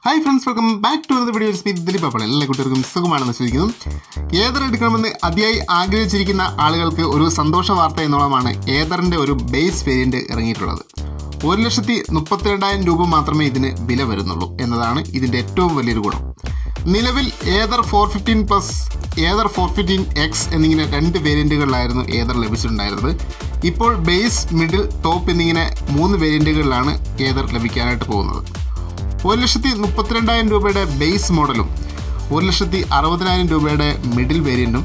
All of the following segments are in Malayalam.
Hi friends, welcome back to another video. It's me, Dilip. എല്ലാ കുട്ടികൾക്കും സുഖമാണെന്ന് വിശ്വസിക്കുന്നു. ഏതർ എടുക്കണമെന്ന് അതിയായി ആഗ്രഹിച്ചിരിക്കുന്ന ആളുകൾക്ക് ഒരു സന്തോഷ വാർത്ത എന്നോളമാണ് ഏതറിന്റെ ഒരു ബേസ് വേരിയന്റ് ഇറങ്ങിയിട്ടുള്ളത്. 1,32,000 രൂപ മാത്രമേ ഇതിന് വില വരുന്നുള്ളൂ എന്നതാണ് ഇതിന്റെ ഏറ്റവും വലിയൊരു ഗുണം. നിലവിൽ ഏതർ 415 പ്ലസ് ഏതർ 415X എന്നിങ്ങനെ രണ്ട് വേരിയന്റുകളിലായിരുന്നു ഏതർ ലഭിച്ചിട്ടുണ്ടായിരുന്നത്. ഇപ്പോൾ ബേസ്, മിഡിൽ, ടോപ്പ് എന്നിങ്ങനെ 3 വേരിയന്റുകളിലാണ് ഏതർ ലഭിക്കാനായിട്ട് പോകുന്നത്. 1,32,000 രൂപയുടെ ബേസ് മോഡലും 1,60,000 രൂപയുടെ മിഡിൽ വേരിയന്റും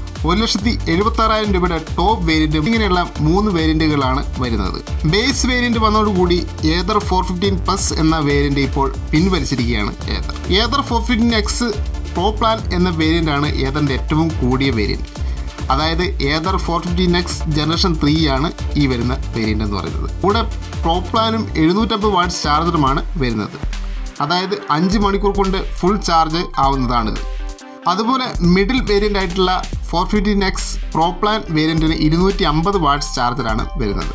1,76,000 രൂപയുടെ ടോപ്പ് വേരിയന്റും ഇങ്ങനെയുള്ള 3 വേരിയന്റുകളാണ് വരുന്നത്. ബേസ് വേരിയന്റ് വന്നതോടുകൂടി ഏതർ 415 പ്ലസ് എന്ന വേരിയന്റ് ഇപ്പോൾ പിൻവലിച്ചിരിക്കുകയാണ് Ather. Ather 415X pro plan എന്ന വേരിയന്റ് ആണ് ഏതറിന്റെ ഏറ്റവും കൂടിയ വേരിയന്റ്. അതായത് ഏതർ 415X ജനറേഷൻ 3 ആണ് ഈ വരുന്ന വേരിയന്റ് എന്ന് പറയുന്നത്. കൂടെ പ്രോ പ്ലാനും 750 വാട്ട്സ് ചാർജറുമാണ് വരുന്നത്. അതായത് 5 മണിക്കൂർ കൊണ്ട് ഫുൾ ചാർജ് ആവുന്നതാണിത്. അതുപോലെ മിഡിൽ വേരിയൻ്റ് ആയിട്ടുള്ള 415X പ്രോ പ്ലാൻ വേരിയൻറ്റിന് 250 വാട്ട്സ് ചാർജറാണ് വരുന്നത്.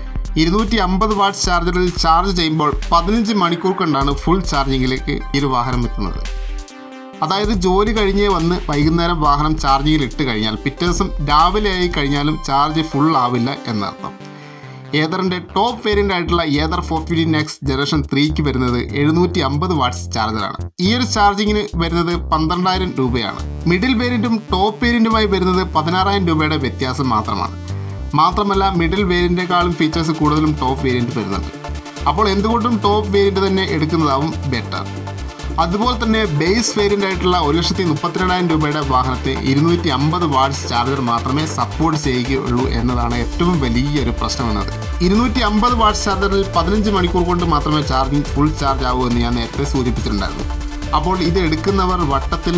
250 വാട്ട്സ് ചാർജറിൽ ചാർജ് ചെയ്യുമ്പോൾ 15 മണിക്കൂർ കൊണ്ടാണ് ഫുൾ ചാർജിങ്ങിലേക്ക് ഈ ഒരു വാഹനം എത്തുന്നത്. അതായത് ജോലി കഴിഞ്ഞ് വന്ന് വൈകുന്നേരം വാഹനം ചാർജിങ്ങിൽ ഇട്ട് കഴിഞ്ഞാൽ പിറ്റേ ദിവസം രാവിലെ ആയി കഴിഞ്ഞാലും ചാർജ് ഫുൾ ആവില്ല എന്നർത്ഥം. ഏതറിൻ്റെ ടോപ്പ് വേരിയൻ്റ് ആയിട്ടുള്ള ഏതർ 415X ജനറേഷൻ 3ക്ക് വരുന്നത് 750 വാട്ട്സ് ചാർജറാണ്. ഈ ഒരു ചാർജിങ്ങിന് വരുന്നത് 12,000 രൂപയാണ്. മിഡിൽ വേരിയൻറ്റും ടോപ്പ് വേരിയൻറ്റുമായി വരുന്നത് 16,000 രൂപയുടെ വ്യത്യാസം മാത്രമാണ്. മാത്രമല്ല മിഡിൽ വേരിയൻറ്റിനേക്കാളും ഫീച്ചേഴ്സ് കൂടുതലും ടോപ്പ് വേരിയൻറ്റ് വരുന്നുണ്ട്. അപ്പോൾ എന്തുകൊണ്ടും ടോപ്പ് വേരിയൻറ്റ് തന്നെ എടുക്കുന്നതാവും ബെറ്റർ. അതുപോലെ തന്നെ ബേസ് വേരിയൻ്റ് ആയിട്ടുള്ള 1,32,000 രൂപയുടെ വാഹനത്തെ 250 വാട്ട്സ് ചാർജർ മാത്രമേ സപ്പോർട്ട് ചെയ്യുകയുള്ളൂ എന്നതാണ് ഏറ്റവും വലിയൊരു പ്രശ്നമെന്നത്. 250 വാട്ട്സ് ചാർജറിൽ 15 മണിക്കൂർ കൊണ്ട് മാത്രമേ ചാർജിങ് ഫുൾ ചാർജ് ആവൂ എന്ന് ഞാൻ നേരത്തെ സൂചിപ്പിച്ചിട്ടുണ്ടായിരുന്നു. അപ്പോൾ ഇത് എടുക്കുന്നവർ വട്ടത്തിൽ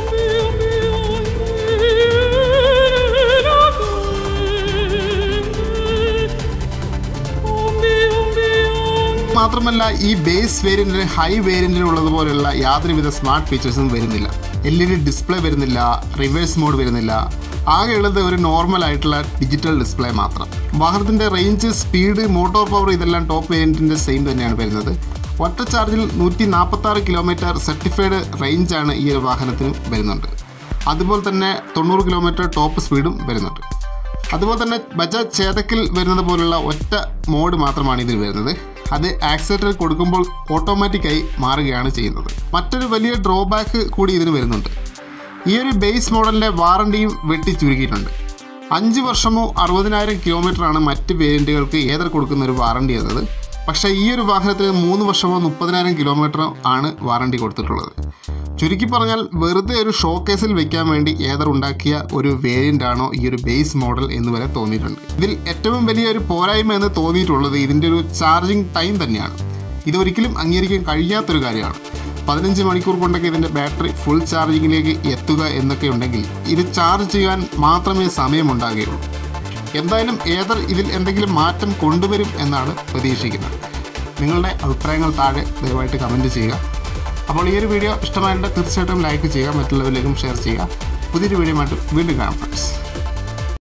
മാത്രമല്ല ഈ ബേസ് വേരിയൻറ്റിന് ഹൈ വേരിയൻറ്റിനുള്ളതുപോലെയുള്ള യാതൊരുവിധ സ്മാർട്ട് ഫീച്ചേഴ്സും വരുന്നില്ല. LED ഡിസ്പ്ലേ വരുന്നില്ല, റിവേഴ്സ് മോഡ് വരുന്നില്ല. ആകെയുള്ളത് ഒരു നോർമൽ ആയിട്ടുള്ള ഡിജിറ്റൽ ഡിസ്പ്ലേ മാത്രം. വാഹനത്തിൻ്റെ റേഞ്ച്, സ്പീഡ്, മോട്ടോർ പവർ ഇതെല്ലാം ടോപ്പ് വേരിയൻറ്റിൻ്റെ സെയിം തന്നെയാണ് വരുന്നത്. ഒറ്റ ചാർജിൽ 146 കിലോമീറ്റർ സർട്ടിഫൈഡ് റേഞ്ചാണ് ഈ ഒരു വാഹനത്തിന് വരുന്നുണ്ട്. അതുപോലെ തന്നെ 90 കിലോമീറ്റർ ടോപ്പ് സ്പീഡും വരുന്നുണ്ട്. അതുപോലെ തന്നെ ബജാജ് ചേതക്കിൽ വരുന്നത് പോലുള്ള ഒറ്റ മോഡ് മാത്രമാണ് ഇതിൽ വരുന്നത്. അത് ആക്സിലേറ്റർ കൊടുക്കുമ്പോൾ ഓട്ടോമാറ്റിക്കായി മാറുകയാണ് ചെയ്യുന്നത്. മറ്റൊരു വലിയ ഡ്രോബാക്ക് കൂടി ഇതിന് വരുന്നുണ്ട്. ഈ ഒരു ബേസ് മോഡലിൻ്റെ വാറണ്ടിയും വെട്ടി ചുരുക്കിയിട്ടുണ്ട്. 5 വർഷമോ 60,000 കിലോമീറ്ററാണ് മറ്റ് വേരിയൻറ്റുകൾക്ക് ഏതർ കൊടുക്കുന്ന ഒരു വാറണ്ടി എന്നത്. പക്ഷേ ഈ ഒരു വാഹനത്തിന് 3 വർഷമോ 30,000 കിലോമീറ്ററോ ആണ് വാറണ്ടി കൊടുത്തിട്ടുള്ളത്. ചുരുക്കി പറഞ്ഞാൽ വെറുതെ ഒരു ഷോക്കേസിൽ വെക്കാൻ വേണ്ടി ഏതർ ഉണ്ടാക്കിയ ഒരു വേരിയൻ്റ് ആണോ ഈ ഒരു ബേസ് മോഡൽ എന്ന് വരെ തോന്നിയിട്ടുണ്ട്. ഇതിൽ ഏറ്റവും വലിയൊരു പോരായ്മ എന്ന് തോന്നിയിട്ടുള്ളത് ഇതിൻ്റെ ഒരു ചാർജിങ് ടൈം തന്നെയാണ്. ഇതൊരിക്കലും അംഗീകരിക്കാൻ കഴിയാത്തൊരു കാര്യമാണ്. 15 മണിക്കൂർ കൊണ്ടൊക്കെ ഇതിൻ്റെ ബാറ്ററി ഫുൾ ചാർജിങ്ങിലേക്ക് എത്തുക എന്നൊക്കെ ഉണ്ടെങ്കിൽ ഇത് ചാർജ് ചെയ്യാൻ മാത്രമേ സമയമുണ്ടാകുകയുള്ളൂ. എന്തായാലും ഏതർ ഇതിൽ എന്തെങ്കിലും മാറ്റം കൊണ്ടുവരും എന്നാണ് പ്രതീക്ഷിക്കുന്നത്. നിങ്ങളുടെ അഭിപ്രായങ്ങൾ താഴെ ദയവായിട്ട് കമൻറ്റ് ചെയ്യുക. അപ്പോൾ ഈ ഒരു വീഡിയോ ഇഷ്ടമായിട്ട് തീർച്ചയായിട്ടും ലൈക്ക് ചെയ്യുക, മറ്റുള്ളവരിലേക്കും ഷെയർ ചെയ്യുക. പുതിയൊരു വീഡിയോ ആയിട്ട് വീണ്ടും കാണാം ഫ്രണ്ട്സ്.